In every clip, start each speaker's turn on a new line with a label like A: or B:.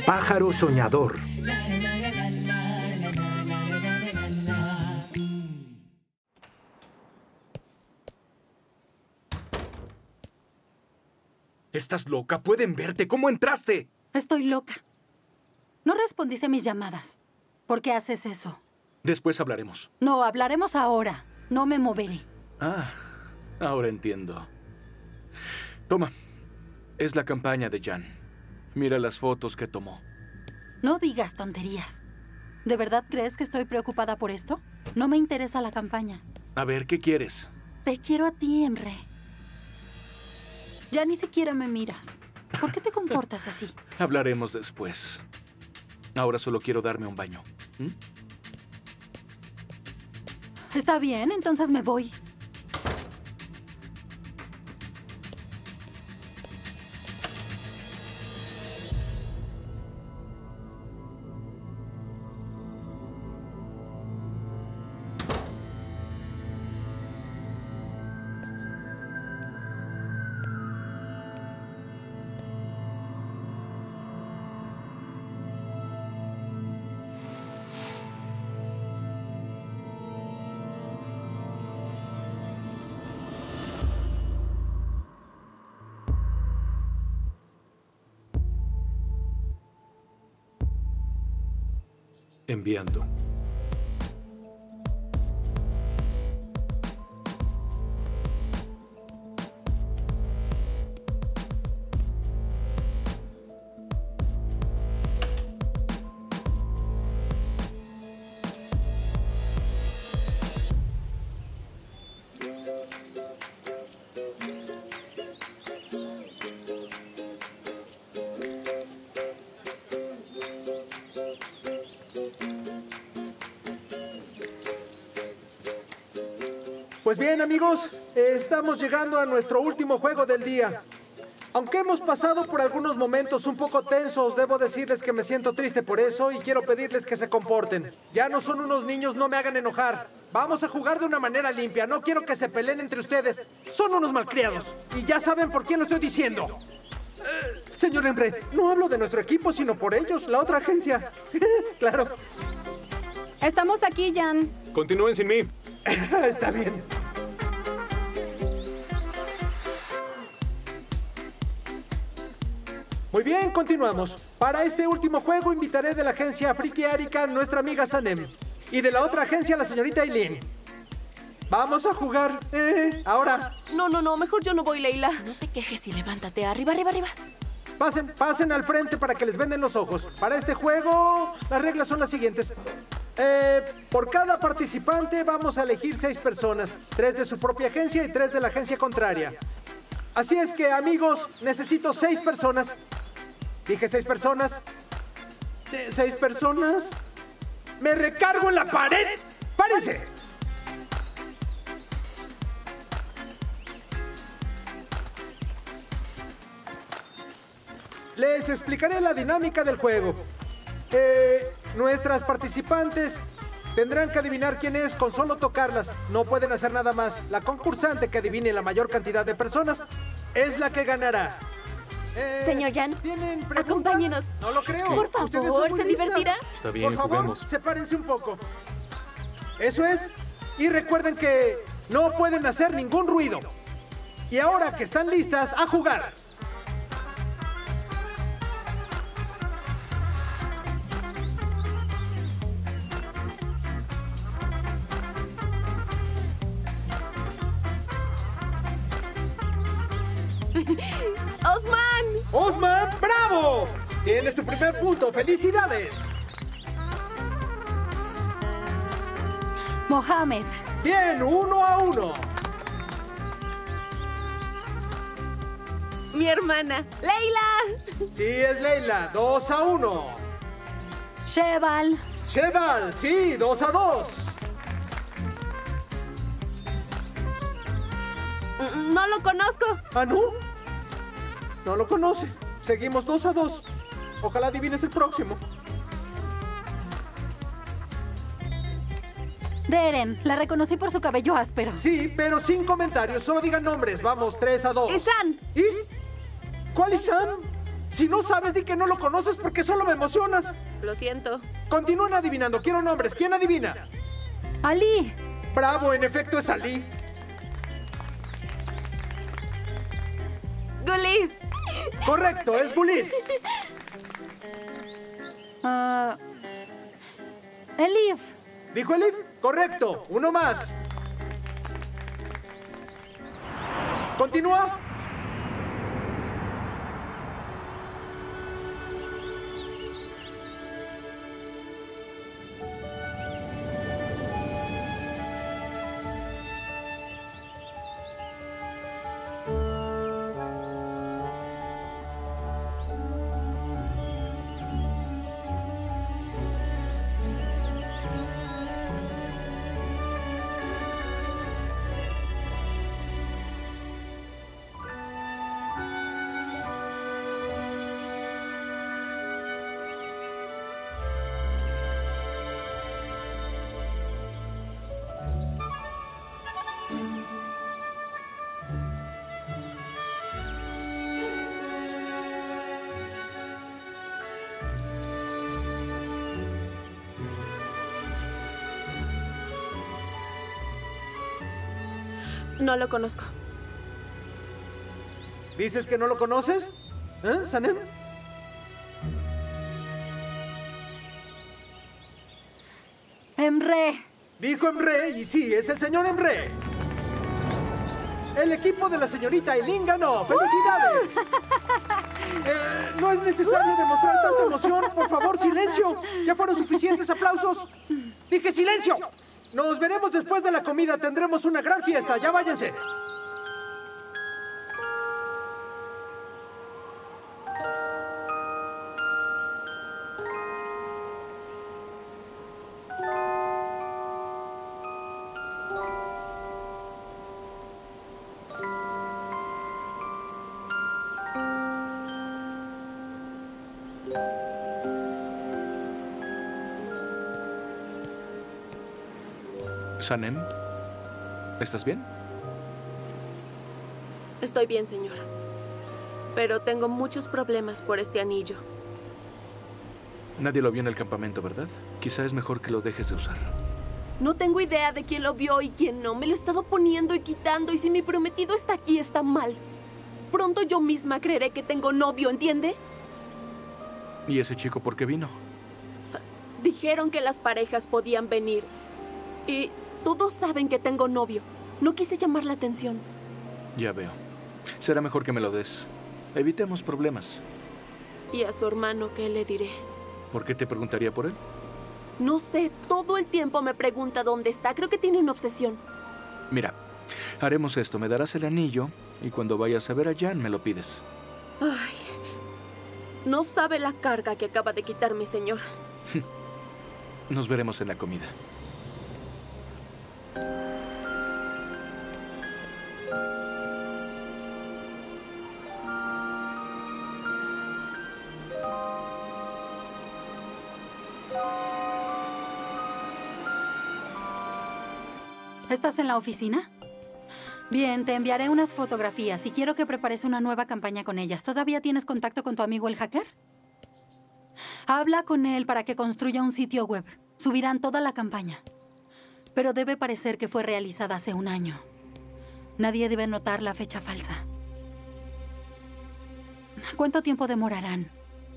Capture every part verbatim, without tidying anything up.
A: Pájaro soñador.
B: ¿Estás loca? ¿Pueden verte? ¿Cómo entraste?
C: Estoy loca. No respondiste a mis llamadas. ¿Por qué haces eso?
B: Después hablaremos.
C: No, hablaremos ahora. No me moveré.
B: Ah, ahora entiendo. Toma. Es la campaña de Jan. Mira las fotos que tomó.
C: No digas tonterías. ¿De verdad crees que estoy preocupada por esto? No me interesa la campaña.
B: A ver, ¿qué quieres?
C: Te quiero a ti, Emre. Ya ni siquiera me miras. ¿Por qué te comportas así?
B: Hablaremos después. Ahora solo quiero darme un baño. ¿Mm?
C: Está bien, entonces me voy.
A: Enviando.
D: Pues bien, amigos, eh, estamos llegando a nuestro último juego del día. Aunque hemos pasado por algunos momentos un poco tensos, debo decirles que me siento triste por eso y quiero pedirles que se comporten. Ya no son unos niños, no me hagan enojar. Vamos a jugar de una manera limpia, no quiero que se peleen entre ustedes. Son unos malcriados y ya saben por quién lo estoy diciendo. Eh, señor Emre, no hablo de nuestro equipo, sino por ellos, la otra agencia. Claro.
E: Estamos aquí, Jan.
B: Continúen sin mí.
D: Está bien. Muy bien, continuamos. Para este último juego invitaré de la agencia Friki Arica nuestra amiga Sanem. Y de la otra agencia la señorita Eileen. Vamos a jugar. Eh, ahora.
F: No, no, no. Mejor yo no voy, Leila.
E: No te quejes y levántate. Arriba, arriba, arriba.
D: Pasen, pasen al frente para que les venden los ojos. Para este juego, las reglas son las siguientes. Eh, por cada participante vamos a elegir seis personas. Tres de su propia agencia y tres de la agencia contraria. Así es que, amigos, necesito seis personas. Dije seis personas. Eh, ¿Seis personas? ¡Me recargo en la pared! ¡Párense! Les explicaré la dinámica del juego. Eh, nuestras participantes tendrán que adivinar quién es con solo tocarlas. No pueden hacer nada más. La concursante que adivine la mayor cantidad de personas es la que ganará. Eh,
E: Señor Jan,
D: ¿tienen preguntas?
E: acompáñenos.
D: No lo creo.
E: Por
D: Ustedes son
E: favor,
D: muy
E: ¿se
D: listas.
E: divertirá?
B: Está bien,
D: Por favor,
B: juguemos.
D: sepárense un poco. Eso es. Y recuerden que no pueden hacer ningún ruido. Y ahora que están listas, a jugar.
F: ¡Osman!
D: ¡Osman, bravo! Tienes tu primer punto. ¡Felicidades!
C: Mohamed.
D: Bien, uno a uno.
F: Mi hermana. ¡Leila!
D: Sí, es Leila. Dos a uno.
C: Sheval.
D: Sheval, sí, dos a dos.
F: No lo conozco.
D: ¿Anu? No lo conoce. Seguimos dos a dos. Ojalá adivines el próximo.
C: Deren. La reconocí por su cabello áspero.
D: Sí, pero sin comentarios. Solo digan nombres. Vamos, tres a dos.
F: ¡Isan!
D: ¿Is? ¿Cuál Isam? Si no sabes, di que no lo conoces porque solo me emocionas.
F: Lo siento.
D: Continúen adivinando. Quiero nombres. ¿Quién adivina?
C: Ali.
D: Bravo, en efecto es Ali.
F: ¡Gulis!
D: Correcto, es Gulis.
C: Ah, Elif.
D: ¿Dijo Elif? Correcto. Uno más. Continúa.
F: No lo conozco.
D: ¿Dices que no lo conoces? ¿Eh, Sanem?
C: Emre.
D: Dijo Emre, y sí, es el señor Emre. El equipo de la señorita Eileen ganó. ¡Felicidades! Eh, no es necesario demostrar tanta emoción. Por favor, silencio. Ya fueron suficientes aplausos. Dije silencio. Nos veremos después de la comida. Tendremos una gran fiesta. Ya váyanse.
B: Sanem, ¿estás bien?
F: Estoy bien, señor. Pero tengo muchos problemas por este anillo.
B: Nadie lo vio en el campamento, ¿verdad? Quizá es mejor que lo dejes de usar.
F: No tengo idea de quién lo vio y quién no. Me lo he estado poniendo y quitando, y si mi prometido está aquí, está mal. Pronto yo misma creeré que tengo novio, ¿entiende?
B: ¿Y ese chico por qué vino?
F: Dijeron que las parejas podían venir. Y todos saben que tengo novio. No quise llamar la atención.
B: Ya veo. Será mejor que me lo des. Evitemos problemas.
F: ¿Y a su hermano qué le diré?
B: ¿Por qué te preguntaría por él?
F: No sé, todo el tiempo me pregunta dónde está. Creo que tiene una obsesión.
B: Mira, haremos esto. Me darás el anillo y cuando vayas a ver a Jan me lo pides.
F: Ay, no sabe la carga que acaba de quitar mi señor.
B: Nos veremos en la comida.
C: ¿Estás en la oficina? Bien, te enviaré unas fotografías y quiero que prepares una nueva campaña con ellas. ¿Todavía tienes contacto con tu amigo el hacker? Habla con él para que construya un sitio web. Subirán toda la campaña. Pero debe parecer que fue realizada hace un año. Nadie debe notar la fecha falsa. ¿Cuánto tiempo demorarán?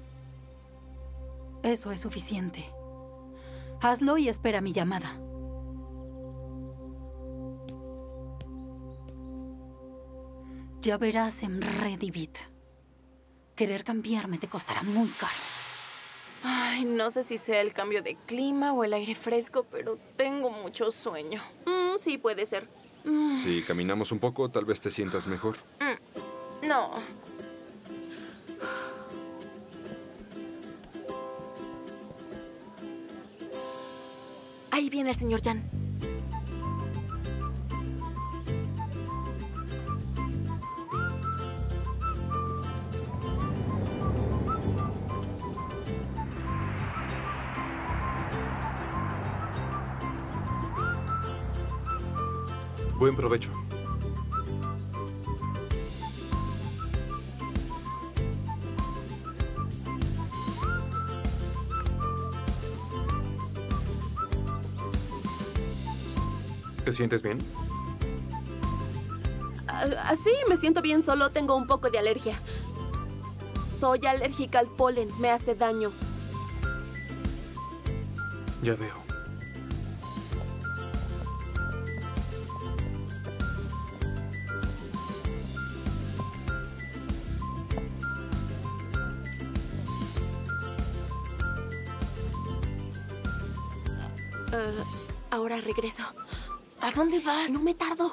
C: Eso es suficiente. Hazlo y espera mi llamada. Ya verás en Redivit. Querer cambiarme te costará muy caro.
E: Ay, no sé si sea el cambio de clima o el aire fresco, pero tengo mucho sueño.
F: Mm, sí, puede ser.
G: Si caminamos un poco, tal vez te sientas mejor.
E: Mm, no. Ahí viene el señor Jan.
G: Buen provecho. ¿Te sientes bien?
F: Ah, sí, me siento bien, solo tengo un poco de alergia. Soy alérgica al polen, me hace daño.
G: Ya veo.
F: Uh, ahora regreso.
E: ¿A dónde vas?
F: No me tardo.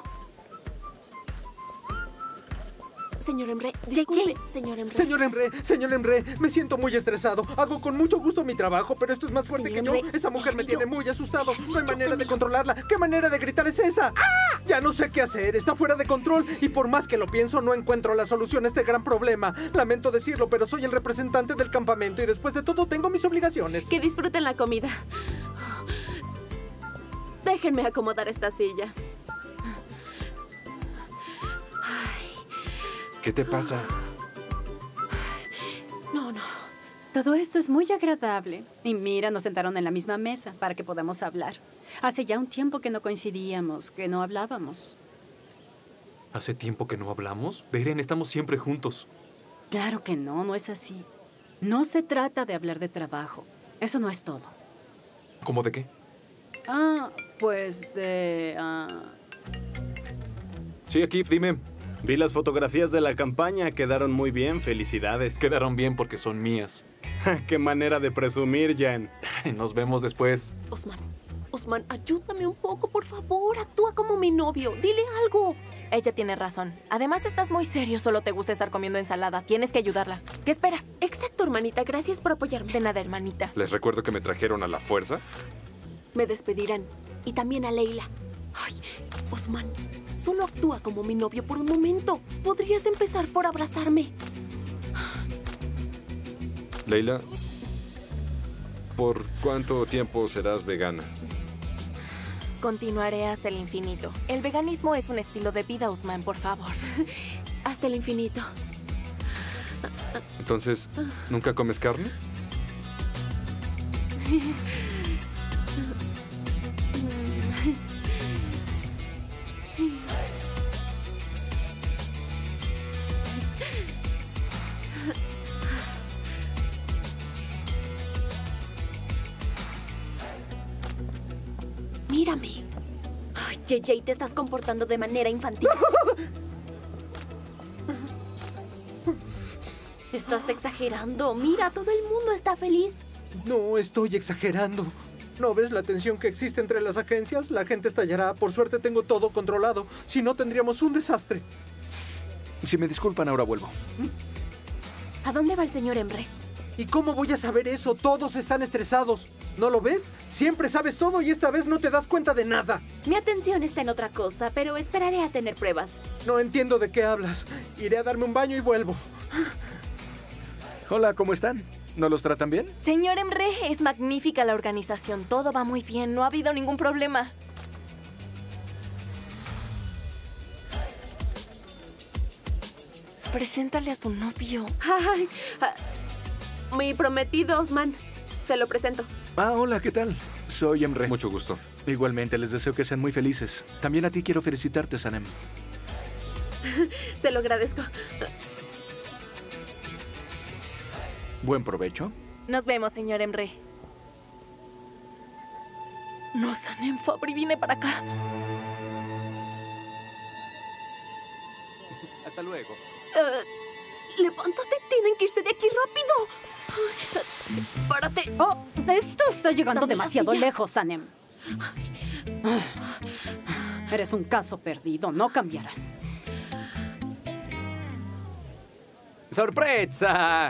F: Señor Emre, disculpe, señor Emre.
D: Señor Emre, señor Emre, me siento muy estresado. Hago con mucho gusto mi trabajo, pero esto es más fuerte
F: Señor
D: que yo.
F: Emre,
D: Esa mujer me
F: yo-
D: tiene muy asustado. No hay
F: yo
D: manera de
F: también.
D: controlarla. ¿Qué manera de gritar es esa? ¡Ah! Ya no sé qué hacer. Está fuera de control. Y por más que lo pienso, no encuentro la solución a este gran problema. Lamento decirlo, pero soy el representante del campamento y después de todo tengo mis obligaciones.
F: Que disfruten la comida. Déjenme acomodar esta silla.
G: ¿Qué te pasa?
F: No, no.
C: Todo esto es muy agradable. Y mira, nos sentaron en la misma mesa para que podamos hablar. Hace ya un tiempo que no coincidíamos, que no hablábamos.
G: ¿Hace tiempo que no hablamos? Beren, estamos siempre juntos.
C: Claro que no, no es así. No se trata de hablar de trabajo. Eso no es todo.
G: ¿Cómo de qué?
C: Ah, pues de... ah,
G: Sí, aquí, dime.
H: Vi las fotografías de la campaña, quedaron muy bien, felicidades.
G: Quedaron bien porque son mías.
H: Qué manera de presumir, Jan.
G: Nos vemos después.
F: Osman, Osman, ayúdame un poco, por favor. Actúa como mi novio. Dile algo.
E: Ella tiene razón. Además, estás muy serio. Solo te gusta estar comiendo ensalada. Tienes que ayudarla. ¿Qué esperas?
F: Exacto, hermanita. Gracias por apoyarme.
E: De nada, hermanita.
G: Les recuerdo que me trajeron a la fuerza.
F: Me despedirán. Y también a Leila. Ay, Osman, solo actúa como mi novio por un momento. Podrías empezar por abrazarme.
G: Leila, ¿por cuánto tiempo serás vegana?
E: Continuaré hasta el infinito. El veganismo es un estilo de vida, Usman, por favor.
F: Hasta el infinito.
G: Entonces, ¿nunca comes carne?
F: Mírame. Ay, J J, te estás comportando de manera infantil. Estás exagerando. Mira, todo el mundo está feliz.
D: No estoy exagerando. ¿No ves la tensión que existe entre las agencias? La gente estallará. Por suerte tengo todo controlado. Si no, tendríamos un desastre.
B: Si me disculpan, ahora vuelvo.
F: ¿A dónde va el señor Emre?
D: ¿Y cómo voy a saber eso? Todos están estresados. ¿No lo ves? Siempre sabes todo y esta vez no te das cuenta de nada.
F: Mi atención está en otra cosa, pero esperaré a tener pruebas.
D: No entiendo de qué hablas. Iré a darme un baño y vuelvo.
B: Hola, ¿cómo están? ¿No los tratan bien?
E: Señor Emre, es magnífica la organización. Todo va muy bien. No ha habido ningún problema. Preséntale a tu novio.
F: Ay, ah, mi prometido, Osman. Se lo presento.
B: Ah, hola, ¿qué tal? Soy Emre.
G: Mucho gusto.
B: Igualmente, les deseo que sean muy felices. También a ti quiero felicitarte, Sanem.
F: Se lo agradezco.
B: Buen provecho.
E: Nos vemos, señor Emre. No, Sanem, Fabri, vine para acá.
G: Hasta luego.
F: Uh, levántate, tienen que irse de aquí rápido. Párate.
C: Oh, esto está llegando
F: Dame la
C: demasiado
F: silla.
C: lejos, Sanem. Eres un caso perdido, no cambiarás.
I: ¡Sorpresa!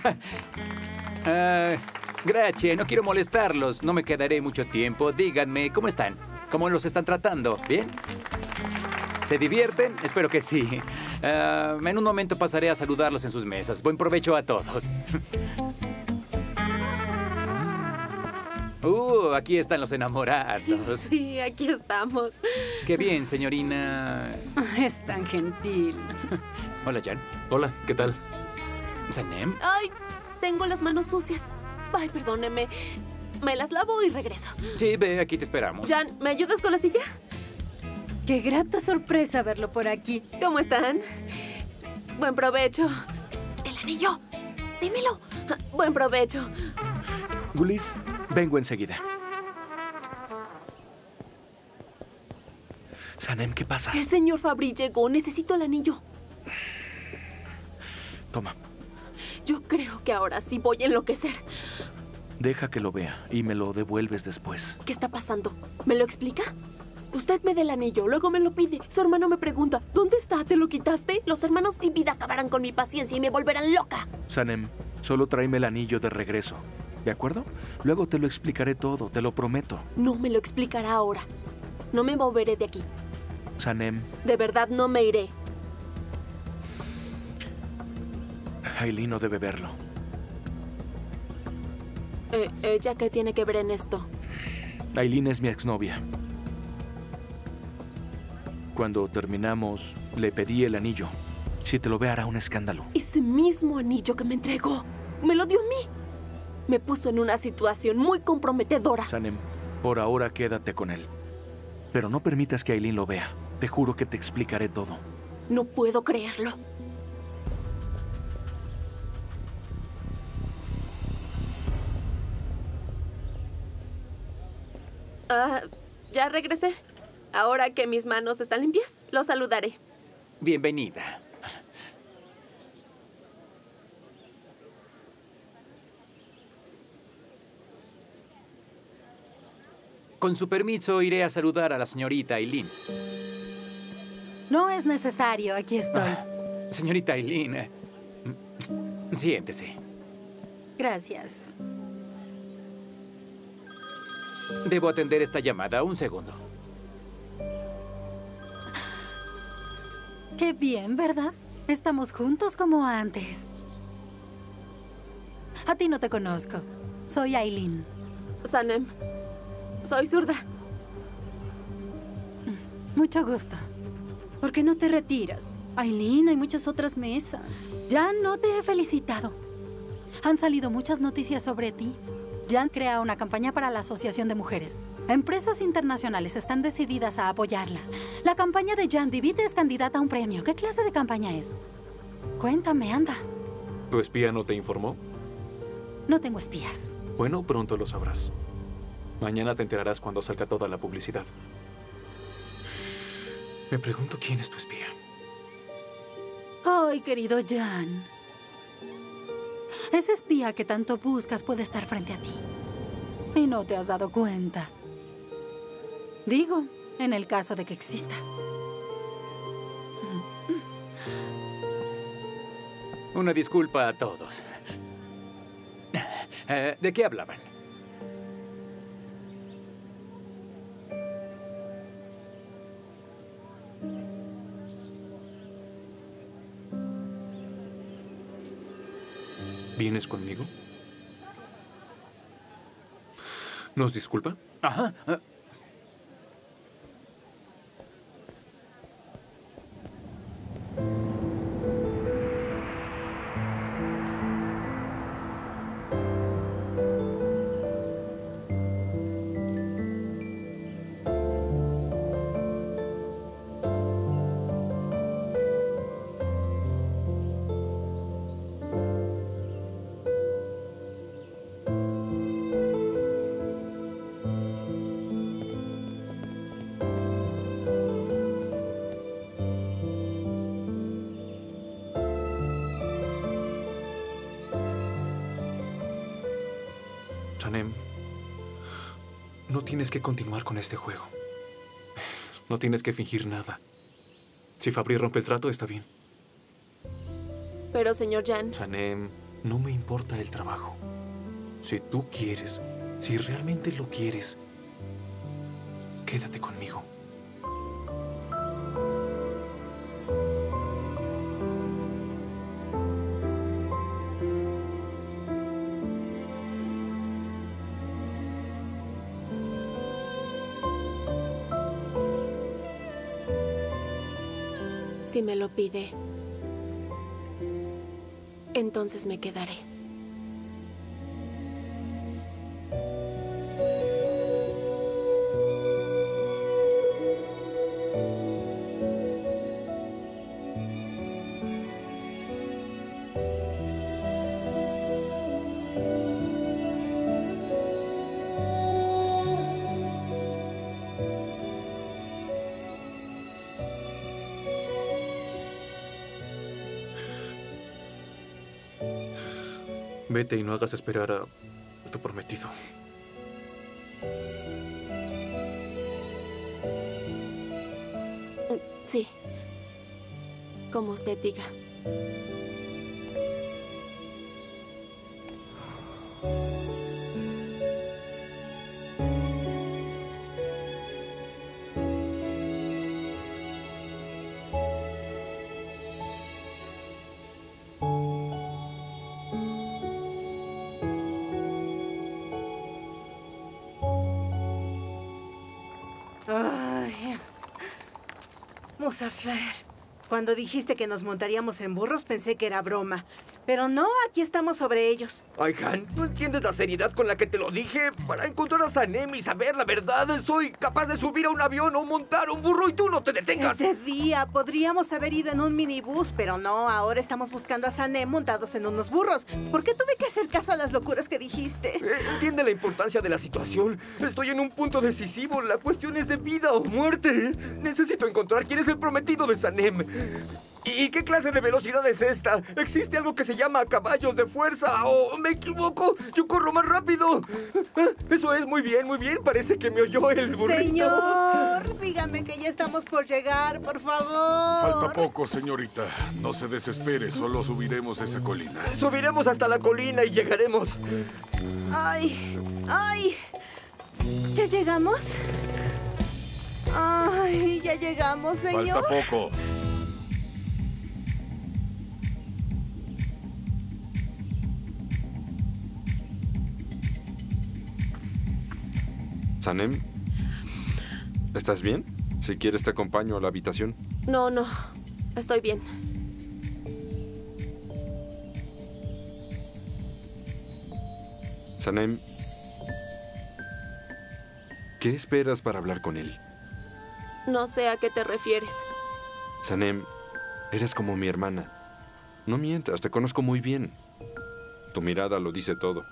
I: Ah, gracias, no quiero molestarlos. No me quedaré mucho tiempo. Díganme, ¿cómo están? ¿Cómo los están tratando? ¿Bien? ¿Se divierten? Espero que sí. Ah, en un momento pasaré a saludarlos en sus mesas. Buen provecho a todos. Uh, aquí están los enamorados.
F: Sí, aquí estamos.
I: Qué bien, señorina.
C: Es tan gentil.
I: Hola, Jan.
G: Hola, ¿qué tal?
I: Sanem.
F: Ay, tengo las manos sucias. Ay, perdóneme. Me las lavo y regreso.
I: Sí, ve, aquí te esperamos.
F: Jan, ¿me ayudas con la silla?
J: Qué grata sorpresa verlo por aquí.
F: ¿Cómo están? Buen provecho. El anillo. Dímelo. Buen provecho.
B: Gulis, vengo enseguida. Sanem, ¿qué pasa?
F: El señor Fabry llegó. Necesito el anillo.
B: Toma.
F: Yo creo que ahora sí voy a enloquecer.
B: Deja que lo vea y me lo devuelves después.
F: ¿Qué está pasando? ¿Me lo explica? Usted me da el anillo, luego me lo pide. Su hermano me pregunta, ¿dónde está? ¿Te lo quitaste? Los hermanos David acabarán con mi paciencia y me volverán loca.
B: Sanem, solo tráeme el anillo de regreso. ¿De acuerdo? Luego te lo explicaré todo, te lo prometo.
F: No me lo explicará ahora. No me moveré de aquí.
B: Sanem.
F: De verdad no me iré.
B: Aileen no debe verlo.
F: Eh, ¿Ella qué tiene que ver en esto?
B: Aileen es mi exnovia. Cuando terminamos, le pedí el anillo. Si te lo ve, hará un escándalo.
F: Ese mismo anillo que me entregó, me lo dio a mí. Me puso en una situación muy comprometedora.
B: Sanem, por ahora quédate con él. Pero no permitas que Aileen lo vea. Te juro que te explicaré todo.
F: No puedo creerlo. Ah, ya regresé. Ahora que mis manos están limpias, lo saludaré.
I: Bienvenida. Con su permiso, iré a saludar a la señorita Aileen.
C: No es necesario, aquí estoy.
I: Ah, señorita Aileen, eh, siéntese.
C: Gracias.
I: Debo atender esta llamada. Un segundo.
C: Qué bien, ¿verdad? Estamos juntos como antes. A ti no te conozco. Soy Aileen.
F: Sanem, soy zurda.
C: Mucho gusto.
J: ¿Por qué no te retiras? Aileen, hay muchas otras mesas.
C: Ya no te he felicitado. Han salido muchas noticias sobre ti. Jan crea una campaña para la Asociación de Mujeres. Empresas internacionales están decididas a apoyarla. La campaña de Jan David es candidata a un premio. ¿Qué clase de campaña es? Cuéntame, anda.
G: ¿Tu espía no te informó?
C: No tengo espías.
G: Bueno, pronto lo sabrás. Mañana te enterarás cuando salga toda la publicidad. Me pregunto quién es tu espía.
C: Ay, querido Jan. Ese espía que tanto buscas puede estar frente a ti. Y no te has dado cuenta. Digo, en el caso de que exista.
I: Una disculpa a todos. Eh, ¿De qué hablaban?
G: ¿Vienes conmigo? ¿Nos disculpa?
I: Ajá. Uh.
G: Sanem, no tienes que continuar con este juego. No tienes que fingir nada. Si Fabry rompe el trato, está bien.
F: Pero, señor Jan...
G: Sanem, no me importa el trabajo. Si tú quieres, si realmente lo quieres, quédate conmigo.
F: Si me lo pide, entonces me quedaré.
G: Vete y no hagas esperar a, a tu prometido.
F: Sí. Como usted diga.
K: Ay, Muzaffer, cuando dijiste que nos montaríamos en burros pensé que era broma. Pero no, aquí estamos sobre ellos.
L: Ay, Han, ¿no entiendes la seriedad con la que te lo dije? Para encontrar a Sanem y saber la verdad, soy capaz de subir a un avión o montar un burro y tú no te detengas.
K: Ese día podríamos haber ido en un minibús, pero no, ahora estamos buscando a Sanem montados en unos burros. ¿Por qué tuve que hacer caso a las locuras que dijiste?
L: Eh, entiende la importancia de la situación. Estoy en un punto decisivo. La cuestión es de vida o muerte. Necesito encontrar quién es el prometido de Sanem. ¿Y qué clase de velocidad es esta? ¿Existe algo que se llama caballos de fuerza? ¿O me equivoco? ¡Yo corro más rápido! Eso es, muy bien, muy bien. Parece que me oyó el burrito.
K: Señor, dígame que ya estamos por llegar, por favor.
M: Falta poco, señorita. No se desespere, solo subiremos esa colina.
L: Subiremos hasta la colina y llegaremos.
K: ¡Ay! ¡Ay! ¿Ya llegamos? ¡Ay! Ya llegamos, señor.
M: Falta poco.
N: Sanem, ¿estás bien? Si quieres te acompaño a la habitación.
F: No, no. Estoy bien.
N: Sanem, ¿qué esperas para hablar con él?
F: No sé a qué te refieres.
N: Sanem, eres como mi hermana. No mientas, te conozco muy bien. Tu mirada lo dice todo.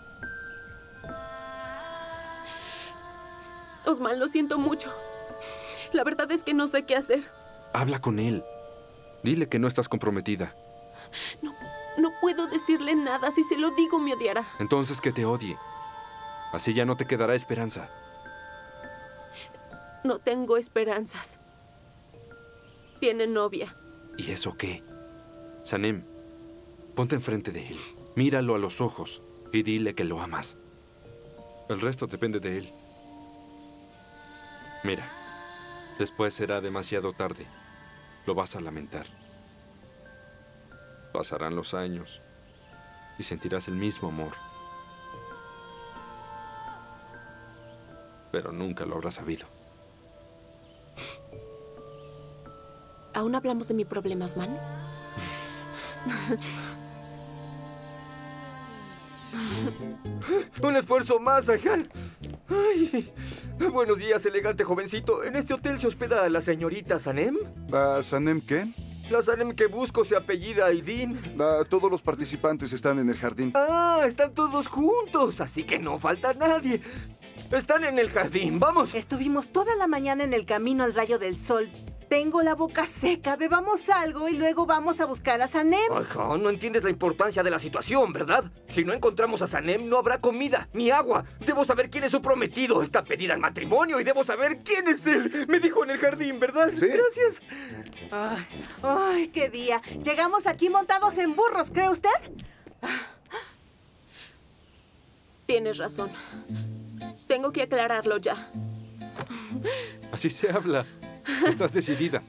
F: Osman, lo siento mucho. La verdad es que no sé qué hacer.
N: Habla con él. Dile que no estás comprometida.
F: No, no puedo decirle nada. Si se lo digo, me odiará.
N: Entonces que te odie. Así ya no te quedará esperanza.
F: No tengo esperanzas. Tiene novia.
N: ¿Y eso qué? Sanem, ponte enfrente de él. Míralo a los ojos y dile que lo amas. El resto depende de él. Mira, después será demasiado tarde. Lo vas a lamentar. Pasarán los años y sentirás el mismo amor. Pero nunca lo habrás sabido.
F: ¿Aún hablamos de mi problema, Osman?
L: Un esfuerzo más, Han. Ay. Buenos días, elegante jovencito. ¿En este hotel se hospeda la señorita Sanem?
O: Uh, ¿Sanem qué?
L: La Sanem que busco se apellida Aidin.
O: Uh, todos los participantes están en el jardín.
L: Ah, están todos juntos, así que no falta nadie. Están en el jardín, vamos.
K: Estuvimos toda la mañana en el camino al rayo del sol. Tengo la boca seca, bebamos algo y luego vamos a buscar a Sanem.
L: Ajá, no entiendes la importancia de la situación, ¿verdad? Si no encontramos a Sanem, no habrá comida ni agua. Debo saber quién es su prometido. Está pedida en matrimonio y debo saber quién es él. Me dijo en el jardín, ¿verdad?
O: Sí.
L: Gracias.
K: Ay, ay, qué día. Llegamos aquí montados en burros, ¿cree usted?
F: Tienes razón. Tengo que aclararlo ya.
N: Así se habla. Estás decidida.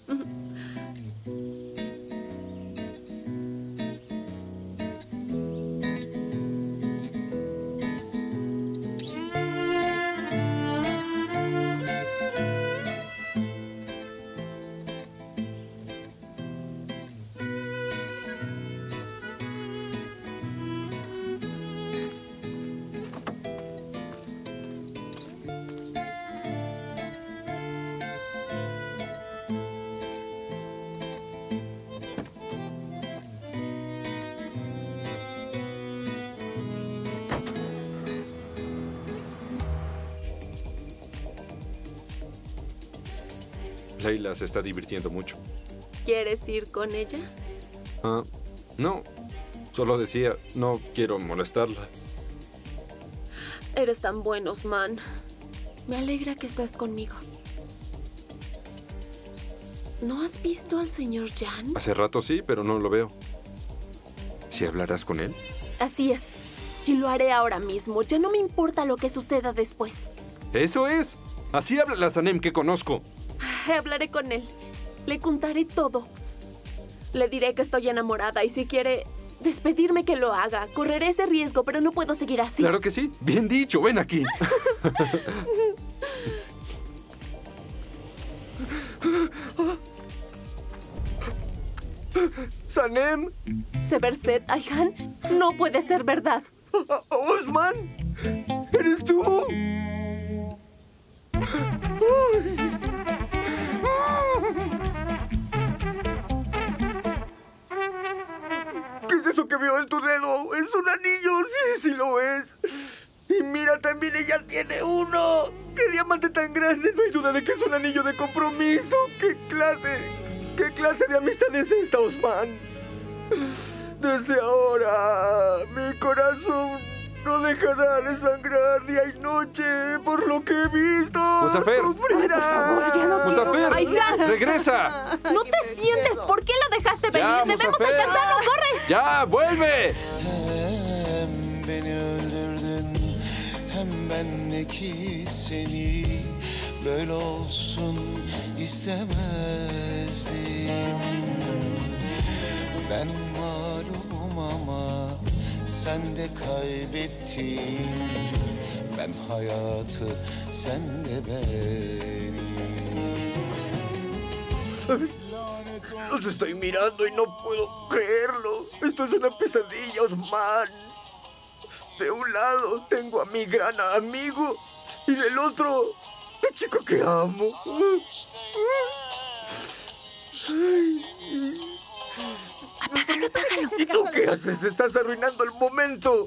N: Leila se está divirtiendo mucho.
F: ¿Quieres ir con ella?
N: Ah, no. Solo decía, no quiero molestarla.
F: Eres tan bueno, Osman. Me alegra que estés conmigo. ¿No has visto al señor Jan?
N: Hace rato sí, pero no lo veo. ¿Sí hablarás con él?
F: Así es. Y lo haré ahora mismo. Ya no me importa lo que suceda después.
N: ¡Eso es! Así habla la Sanem que conozco.
F: Hablaré con él. Le contaré todo. Le diré que estoy enamorada y si quiere despedirme que lo haga. Correré ese riesgo, pero no puedo seguir así.
N: Claro que sí. Bien dicho. Ven aquí.
L: ¿Sanem?
F: Severset, Ayhan, no puede ser verdad.
L: ¡Osman! ¿Eres tú? ¿Qué es eso que veo en tu dedo? ¿Es un anillo? Sí, sí lo es. Y mira, también ella tiene uno. ¡Qué diamante tan grande! No hay duda de que es un anillo de compromiso. ¿Qué clase? ¿Qué clase de amistad es esta, Osman? Desde ahora, mi corazón no dejará de sangrar día y noche por lo que he visto.
N: ¡Muzafer!
L: Ay, por favor, ya no
N: ¡Muzafer!
F: Ayhan.
N: ¡Regresa!
F: No te sientes. ¿Por qué lo dejaste venir?
N: Ya,
F: Debemos
N: Muzafer.
F: alcanzarlo. ¡Corre!
N: ¡Ya, vuelve!
P: Hem beni öldürdün hem bendeki seni böyle olsun istemezdim. Ben mağlubum ama sen de kaybettin. Ben hayatı, sen de beni.
L: Los estoy mirando y no puedo creerlo. Esto es una pesadilla, Osman. De un lado tengo a mi gran amigo y del otro, la chica que amo.
F: Apágalo, apágalo.
L: ¿Y tú qué haces? Estás arruinando el momento.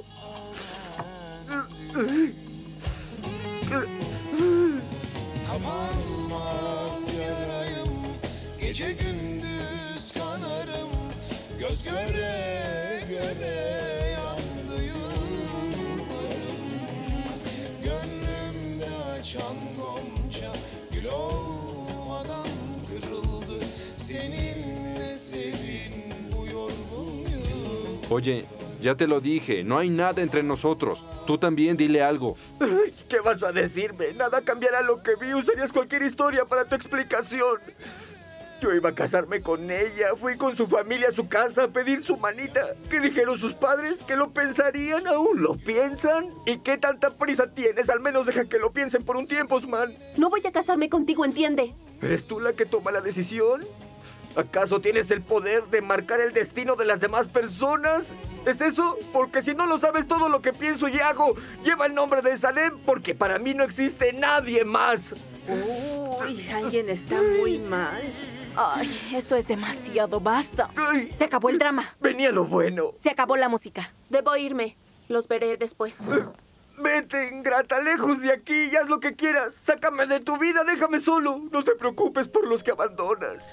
P: Kapanmaz yarayım, gece gündüz kanarım, göz göre göre yandı yıllarım. Gönlümde açan gonca gül olmadan kırıldı. Seninle serin bu yorgun yıl.
N: Oye, ya te lo dije, no hay nada entre nosotros. Tú también dile algo.
L: ¿Qué vas a decirme? Nada cambiará lo que vi. Usarías cualquier historia para tu explicación. Yo iba a casarme con ella. Fui con su familia a su casa a pedir su manita. ¿Qué dijeron sus padres? ¿Que lo pensarían? ¿Aún lo piensan? ¿Y qué tanta prisa tienes? Al menos deja que lo piensen por un tiempo, Osman.
F: No voy a casarme contigo, ¿entiende?
L: ¿Eres tú la que toma la decisión? ¿Acaso tienes el poder de marcar el destino de las demás personas? ¿Es eso? Porque si no lo sabes, todo lo que pienso y hago lleva el nombre de Sanem, porque para mí no existe nadie más.
K: Uy, alguien está muy mal.
E: Ay, esto es demasiado. Basta.
L: Ay,
E: Se acabó el drama.
L: venía lo bueno.
E: Se acabó la música.
F: Debo irme. Los veré después.
L: Vete, ingrata, lejos de aquí y haz lo que quieras. Sácame de tu vida, déjame solo. No te preocupes por los que abandonas.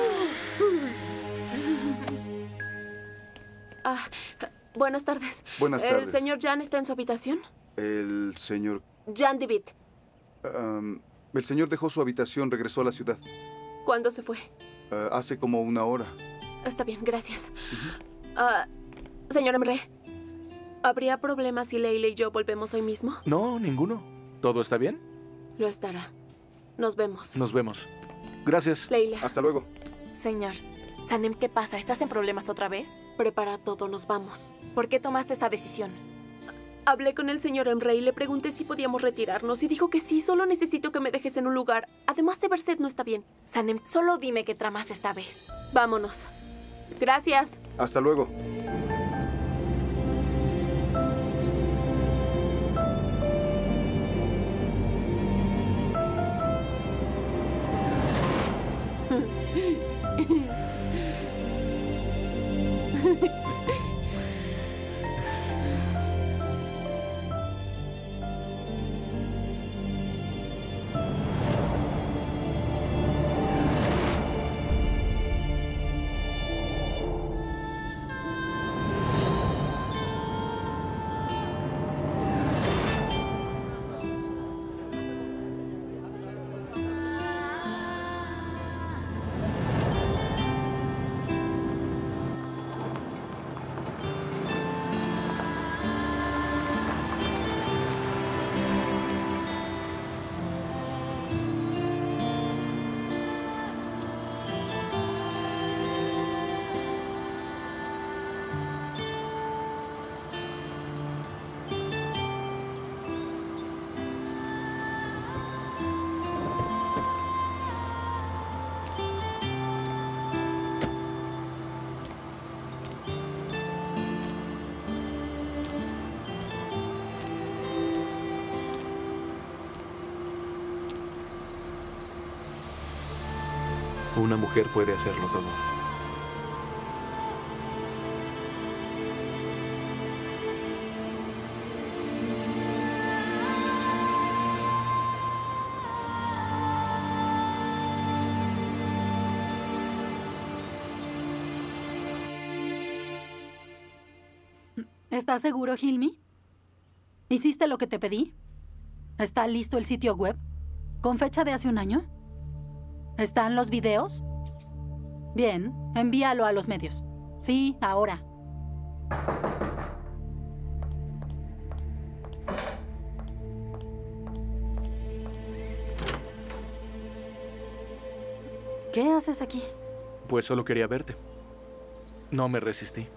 F: Ah, buenas tardes.
O: Buenas
F: ¿El
O: tardes.
F: señor Jan está en su habitación?
O: El señor...
F: Jan Divit.
O: um, el señor dejó su habitación, regresó a la ciudad.
F: ¿Cuándo se fue?
O: Uh, hace como una hora.
F: Está bien, gracias. Ah, señor Emre, ¿habría problemas si Leila y yo volvemos hoy mismo?
B: No, ninguno. ¿Todo está bien?
F: Lo estará. Nos vemos.
B: Nos vemos. Gracias.
F: Leila.
O: Hasta luego.
E: Señor, Sanem, ¿qué pasa? ¿Estás en problemas otra vez?
F: Prepara todo, nos vamos.
E: ¿Por qué tomaste esa decisión?
F: Hablé con el señor Emre y le pregunté si podíamos retirarnos y dijo que sí, solo necesito que me dejes en un lugar. Además, Severset no está bien.
E: Sanem, solo dime qué tramas esta vez.
F: Vámonos. Gracias.
O: Hasta luego.
G: Una mujer puede hacerlo todo.
C: ¿Estás seguro, Hilmi? ¿Hiciste lo que te pedí? ¿Está listo el sitio web? ¿Con fecha de hace un año? ¿Están los videos? Bien, envíalo a los medios. Sí, ahora. ¿Qué haces aquí?
B: Pues solo quería verte. No me resistí.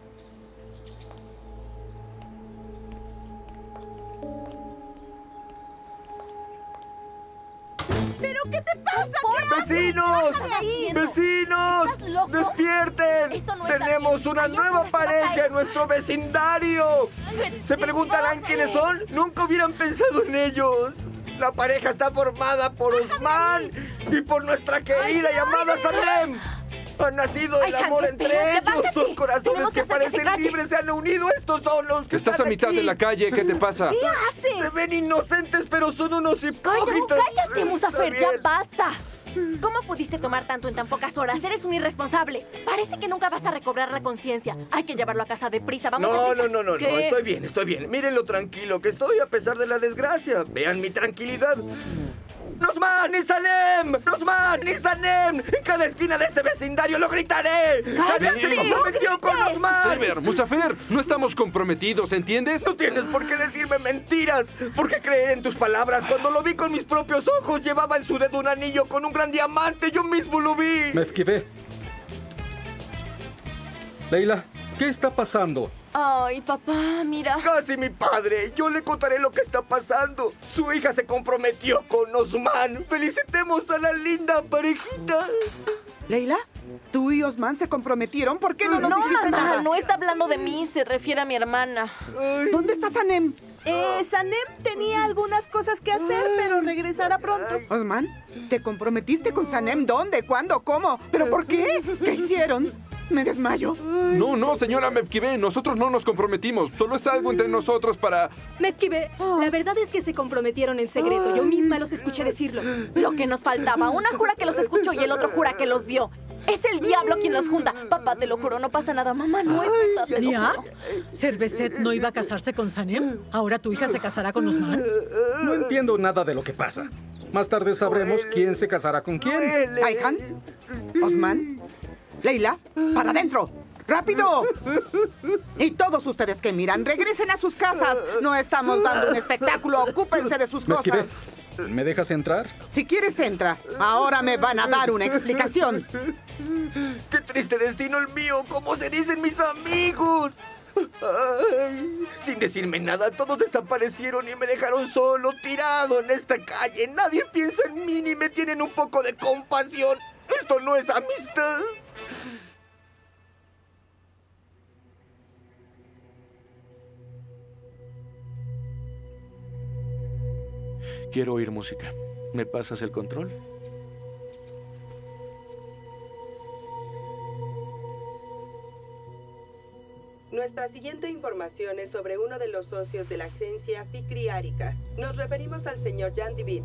K: ¿Pero qué te pasa? ¿Qué
L: ¡Vecinos!
K: haces? Ahí?
L: ¡Vecinos!
K: ¿Estás loco?
L: ¡Despierten!
K: Esto no está
L: ¡Tenemos
K: bien.
L: una
K: Hay
L: nueva
K: algo que se va a
L: pareja
K: caer.
L: en nuestro vecindario! ¿Se preguntarán quiénes son? Nunca hubieran pensado en ellos. La pareja está formada por Osman y por nuestra querida y amada Sanem. Ha nacido el
K: Ay,
L: amor
K: Hans,
L: entre
K: espera,
L: ellos.
K: levántate.
L: Dos corazones
K: Tenemos que
L: que
K: hacer que se
L: parecen
K: calle.
L: libres se han unido. Estos son los que
N: Estás
L: están
N: a mitad
L: aquí.
N: de la calle, ¿qué te pasa?
K: ¿Qué haces?
L: Se ven inocentes, pero son unos hipócritas.
E: Cállate,
L: Está
E: Musafer, ya
L: bien.
E: basta. ¿Cómo pudiste tomar tanto en tan pocas horas? Eres un irresponsable. Parece que nunca vas a recobrar la conciencia. Hay que llevarlo a casa deprisa. Vamos
L: No,
E: deprisa.
L: no, no, no, no,
E: ¿Qué?
L: estoy bien, estoy bien. Miren lo tranquilo que estoy a pesar de la desgracia. Vean mi tranquilidad. ¡Nosman y Sanem! ¡Nosman y Sanem! En cada esquina de este vecindario lo gritaré. ¡Sanem se comprometió con Nosman!
N: Silver, Musafer, no estamos comprometidos, ¿entiendes?
L: No tienes por qué decirme mentiras. ¿Por qué creer en tus palabras? Cuando lo vi con mis propios ojos, llevaba en su dedo un anillo con un gran diamante. Yo mismo lo vi.
Q: Me esquivé. Leila, ¿qué está pasando?
E: Ay, papá, mira.
L: Casi mi padre. Yo le contaré lo que está pasando. Su hija se comprometió con Osman. Felicitemos a la linda parejita.
R: Leila, ¿tú y Osman se comprometieron? ¿Por qué no nos
E: No,
R: dijiste
E: mamá,
R: nada?
E: no está hablando de mí. Se refiere a mi hermana.
R: ¿Dónde está Sanem?
K: Eh, Sanem tenía algunas cosas que hacer, pero regresará pronto.
R: Osman, ¿te comprometiste con Sanem? ¿Dónde? ¿Cuándo? ¿Cómo? ¿Pero por qué? ¿Qué hicieron? Me desmayo.
N: No, no, señora Mepkibe, nosotros no nos comprometimos. Solo es algo entre nosotros para...
J: Mepkibe, la verdad es que se comprometieron en secreto. Yo misma los escuché decirlo.
E: Lo que nos faltaba. Una jura que los escuchó y el otro jura que los vio. Es el diablo quien los junta. Papá, te lo juro, no pasa nada. Mamá, no es verdad, te lo
S: ¿Nihat?
E: juro.
S: ¿Cervecet no iba a casarse con Sanem? ¿Ahora tu hija se casará con Osman?
Q: No entiendo nada de lo que pasa. Más tarde sabremos quién se casará con quién.
R: ¿Ayhan? ¿Osman? ¿Leila? ¡Para adentro! ¡Rápido! Y todos ustedes que miran, regresen a sus casas. No estamos dando un espectáculo. Ocúpense de sus
Q: Mepkibe,
R: cosas.
Q: ¿me dejas entrar?
R: Si quieres, entra. Ahora me van a dar una explicación.
L: ¡Qué triste destino el mío! ¿Cómo se dicen mis amigos? Ay, sin decirme nada, todos desaparecieron y me dejaron solo, tirado en esta calle. Nadie piensa en mí ni me tienen un poco de compasión. Esto no es amistad.
B: Quiero oír música. ¿Me pasas el control?
T: Nuestra siguiente información es sobre uno de los socios de la agencia Fikri Arika. Nos referimos al señor Jan Divit.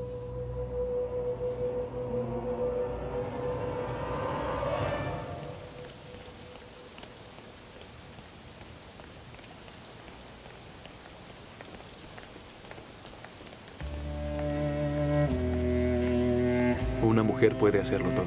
G: Una mujer puede hacerlo todo.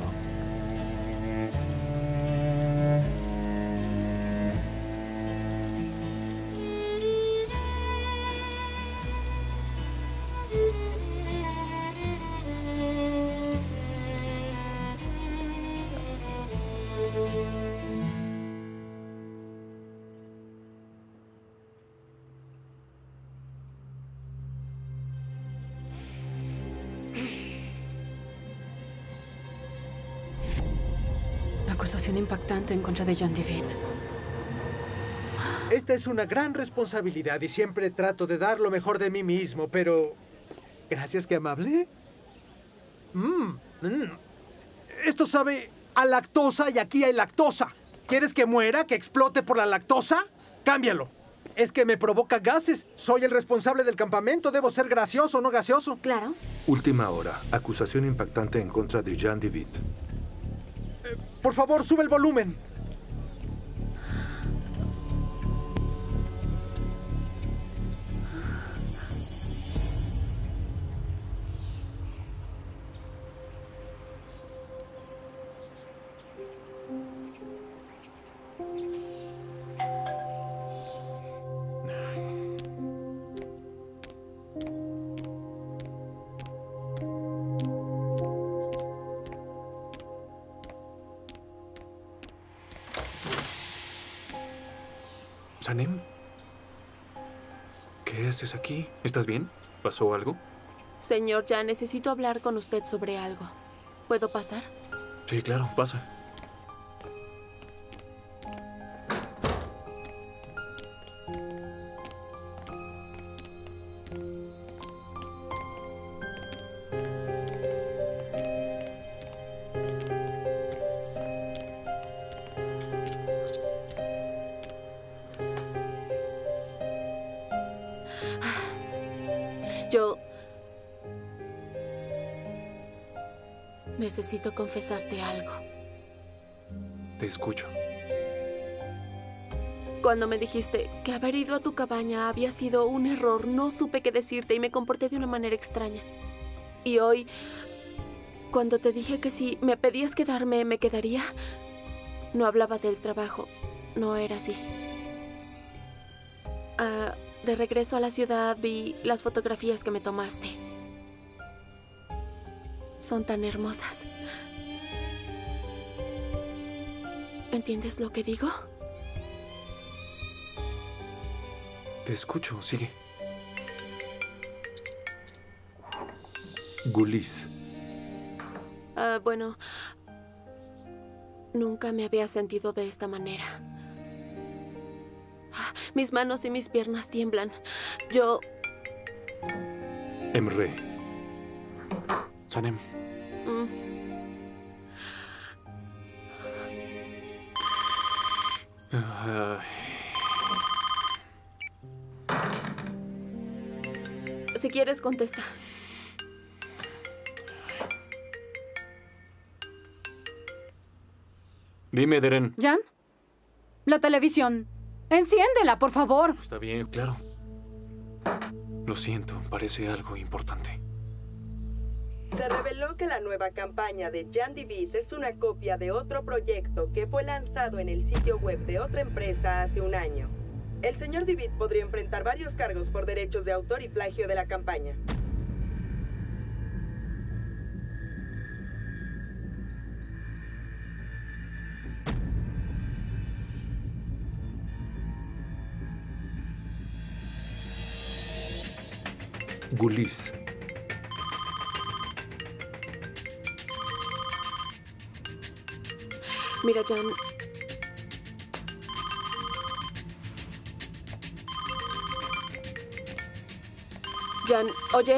J: Acusación impactante en contra de Jan Divit.
D: Esta es una gran responsabilidad y siempre trato de dar lo mejor de mí mismo, pero... Gracias, qué amable. Mm, mm. Esto sabe a lactosa y aquí hay lactosa. ¿Quieres que muera, que explote por la lactosa? Cámbialo. Es que me provoca gases. Soy el responsable del campamento. Debo ser gracioso, no gaseoso.
E: Claro.
A: Última hora. Acusación impactante en contra de Jan DeWitt.
D: Eh, por favor, sube el volumen.
G: ¿Sanem? ¿Qué haces aquí? ¿Estás bien? ¿Pasó algo?
F: Señor Jan, necesito hablar con usted sobre algo. ¿Puedo pasar?
G: Sí, claro, pasa.
F: Yo... necesito confesarte algo.
G: Te escucho.
F: Cuando me dijiste que haber ido a tu cabaña había sido un error, no supe qué decirte y me comporté de una manera extraña. Y hoy, cuando te dije que si me pedías quedarme, me quedaría, no hablaba del trabajo. No era así. Ah... De regreso a la ciudad vi las fotografías que me tomaste. Son tan hermosas. ¿Entiendes lo que digo?
G: Te escucho, sigue. Gulis.
F: Ah, bueno, nunca me había sentido de esta manera. Mis manos y mis piernas tiemblan. Yo...
G: Emre. Sanem.
F: Mm.
G: Uh,
F: Si quieres, contesta.
G: Dime, Deren.
J: ¿Jan? La televisión. Enciéndela, por favor.
G: Está bien, claro. Lo siento, parece algo importante.
T: Se reveló que la nueva campaña de Jan DeWitt es una copia de otro proyecto que fue lanzado en el sitio web de otra empresa hace un año. El señor DeWitt podría enfrentar varios cargos por derechos de autor y plagio de la campaña.
A: Gulis.
F: Mira, Jan. Jan, oye.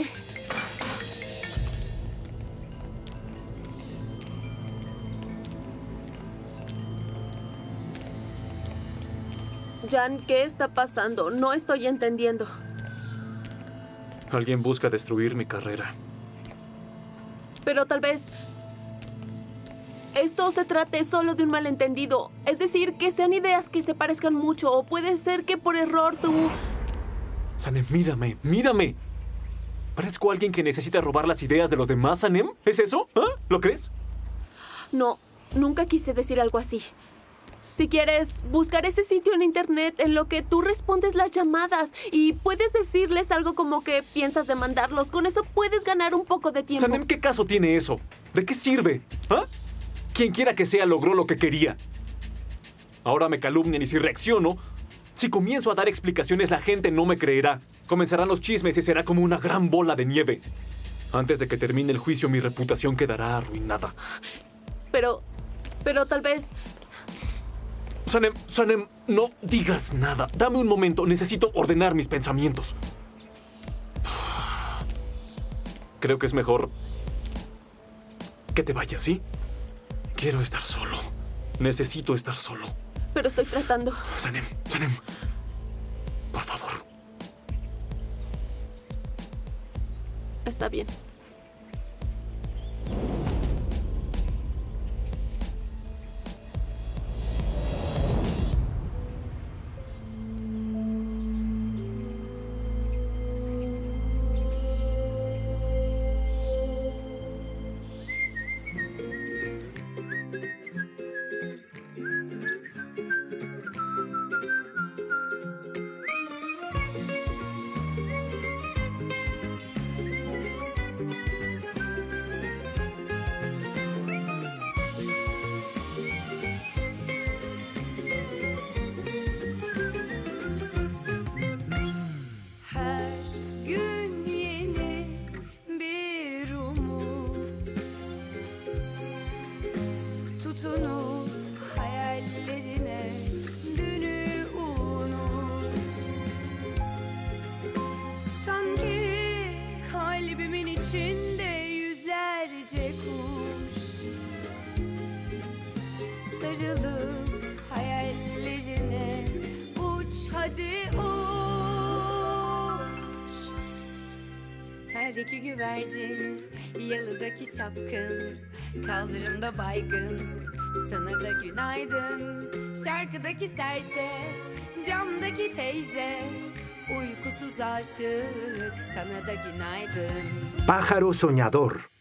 F: Jan, ¿qué está pasando? No estoy entendiendo.
G: Alguien busca destruir mi carrera.
F: Pero tal vez esto se trate solo de un malentendido. Es decir, que sean ideas que se parezcan mucho. O puede ser que por error tú...
G: Sanem, mírame, mírame. ¿Parezco alguien que necesita robar las ideas de los demás, Sanem? ¿Es eso? ¿Ah? ¿Lo crees?
F: No, nunca quise decir algo así. Si quieres, buscar ese sitio en internet en lo que tú respondes las llamadas y puedes decirles algo como que piensas demandarlos. Con eso puedes ganar un poco de tiempo.
G: Sanem, ¿qué caso tiene eso? ¿De qué sirve? ¿Ah? Quien quiera que sea logró lo que quería. Ahora me calumnian y si reacciono, si comienzo a dar explicaciones la gente no me creerá. Comenzarán los chismes y será como una gran bola de nieve. Antes de que termine el juicio, mi reputación quedará arruinada.
F: Pero, pero tal vez...
G: Sanem, Sanem, no digas nada. Dame un momento. Necesito ordenar mis pensamientos. Creo que es mejor que te vayas, ¿sí? Quiero estar solo. Necesito estar solo.
F: Pero estoy tratando.
G: Sanem, Sanem. Por favor.
F: Está bien.
U: Sarılıp hayallerine uç hadi uç. Teldeki güvercin, yalıdaki çapkın, kaldırımda baygın, sana da günaydın. Şarkıdaki serçe, camdaki teyze, uykusuz aşık, sana da günaydın.
A: Pájaro soñador.